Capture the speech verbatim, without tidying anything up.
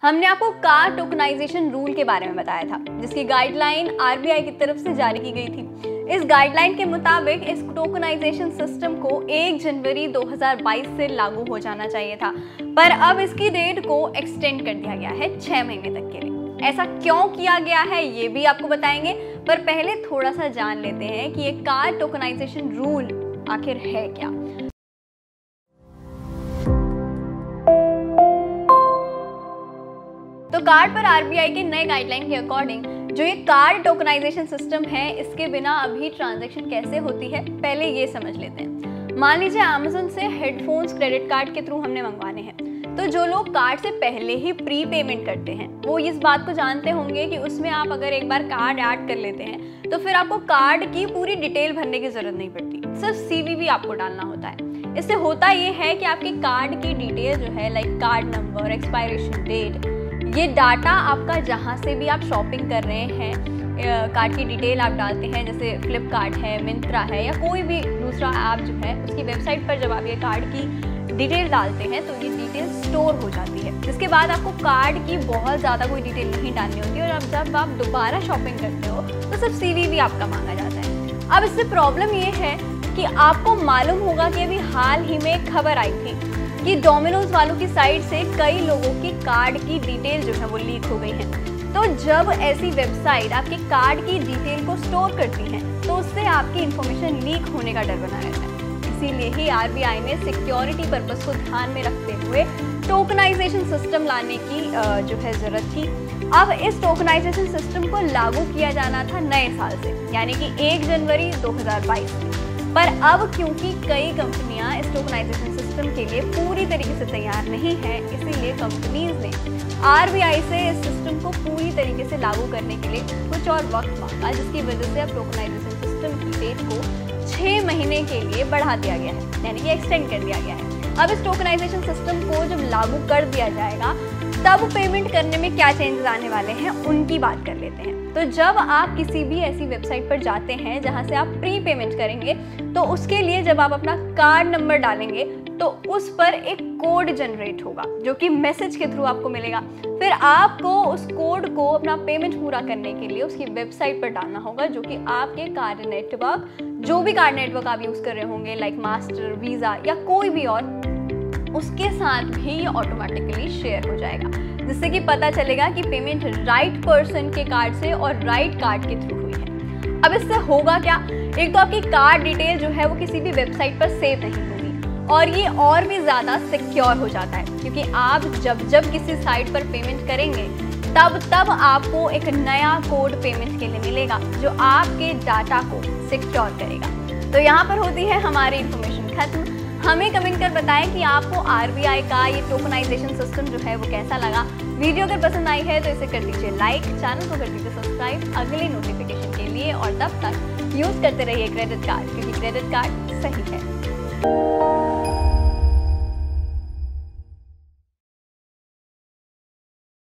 हमने आपको card tokenization rule के बारे में बताया था, जिसकी गाइडलाइन आरबीआई की तरफ से जारी की गई थी। इस गाइडलाइन के मुताबिक इस टोकनाइजेशन सिस्टम को एक जनवरी दो हज़ार बाईस से लागू हो जाना चाहिए था, पर अब इसकी डेट को एक्सटेंड कर दिया गया है छह महीने तक के लिए। ऐसा क्यों किया गया है ये भी आपको बताएंगे, पर पहले थोड़ा सा जान लेते हैं कि ये कार्ड टोकनाइजेशन रूल आखिर है क्या। तो कार्ड पर आरबीआई के नए गाइडलाइन के अकॉर्डिंग जो ये कार्ड टोकनाइजेशन सिस्टम है, इसके बिना अभी ट्रांजैक्शन कैसे होती है पहले ये समझ लेते हैं। मान लीजिए अमेज़न से हेडफोन्स क्रेडिट कार्ड के थ्रू हमने मंगवाने हैं, तो जो लोग कार्ड से पहले ही प्री पेमेंट करते हैं वो इस बात को जानते होंगे कि उसमें आप अगर एक बार कार्ड ऐड कर लेते हैं तो फिर आपको कार्ड की पूरी डिटेल भरने की जरूरत नहीं पड़ती, सिर्फ सीवीवी आपको डालना होता है। इससे होता ये है कि आपके कार्ड की डिटेल जो है, like card number, expiration date, ये डाटा आपका जहाँ से भी आप शॉपिंग कर रहे हैं, कार्ड की डिटेल आप डालते हैं, जैसे फ्लिपकार्ट है, मिंत्रा है या कोई भी दूसरा ऐप जो है, उसकी वेबसाइट पर जब आप ये कार्ड की डिटेल डालते हैं तो ये डिटेल स्टोर हो जाती है, जिसके बाद आपको कार्ड की बहुत ज़्यादा कोई डिटेल नहीं डालनी होती है। और अब जब आप दोबारा शॉपिंग करते हो तो सिर्फ सीवीवी आपका मांगा जाता है। अब इससे प्रॉब्लम ये है कि आपको मालूम होगा कि अभी हाल ही में एक खबर आई थी कि डोमिनोज वालों की साइट से कई लोगों की कार्ड की डिटेल जो है वो लीक हो गई है। तो जब ऐसी वेबसाइट आपके कार्ड की डिटेल को स्टोर करती है तो उससे आपकी इंफॉर्मेशन लीक होने का डर बना रहता है। इसीलिए ही आरबीआई ने सिक्योरिटी पर्पस को ध्यान में रखते हुए टोकनाइजेशन सिस्टम लाने की जो है जरूरत थी। अब इस टोकनाइजेशन सिस्टम को लागू किया जाना था नए साल से, यानी कि एक जनवरी दो हज़ार बाईस में। पर अब क्योंकि कई कंपनियां इस टोकनाइजेशन सिस्टम के लिए पूरी तरीके से तैयार नहीं है, इसीलिए कंपनीज ने आरबीआई से इस सिस्टम को पूरी तरीके से लागू करने के लिए कुछ और वक्त मांगा, जिसकी वजह से अब टोकनाइजेशन सिस्टम की डेट को छः महीने के लिए बढ़ा दिया गया है, यानी कि एक्सटेंड कर दिया गया है। अब इस टोकनाइजेशन सिस्टम को जब लागू कर दिया जाएगा तब पेमेंट करने में क्या चेंजेस आने वाले हैं उनकी बात कर लेते हैं। तो जब आप किसी भी ऐसी वेबसाइट पर जाते हैं जहां से आप प्री पेमेंट करेंगे, तो उसके लिए जब आप अपना कार्ड नंबर डालेंगे तो उस पर एक कोड जनरेट होगा जो कि मैसेज के थ्रू आपको मिलेगा। फिर आपको उस कोड को अपना पेमेंट पूरा करने के लिए उसकी वेबसाइट पर डालना होगा, जो कि आपके कार्ड नेटवर्क, जो भी कार्ड नेटवर्क आप यूज़ कर रहे होंगे, लाइक मास्टर, वीज़ा या कोई भी और, उसके साथ भी ये ऑटोमेटिकली शेयर हो जाएगा, जिससे कि पता चलेगा कि पेमेंट राइट पर्सन के कार्ड से और राइट कार्ड के थ्रू हुई है। अब इससे होगा क्या, एक तो आपकी कार्ड डिटेल जो है वो किसी भी वेबसाइट पर सेव नहीं होगी, और ये और भी ज़्यादा सिक्योर हो जाता है, क्योंकि आप जब जब किसी साइट पर पेमेंट करेंगे तब तब आपको एक नया कोड पेमेंट के लिए मिलेगा जो आपके डाटा को सिक्योर करेगा। तो यहाँ पर होती है हमारी इन्फॉर्मेशन खत्म। हमें कमेंट कर बताएं कि आपको आरबीआई का ये टोकनाइजेशन सिस्टम जो है वो कैसा लगा। वीडियो अगर पसंद आई है तो इसे कर दीजिए लाइक, चैनल को कर दीजिए सब्सक्राइब अगले नोटिफिकेशन के लिए, और तब तक यूज़ करते रहिए क्रेडिट कार्ड, क्योंकि क्रेडिट कार्ड सही है।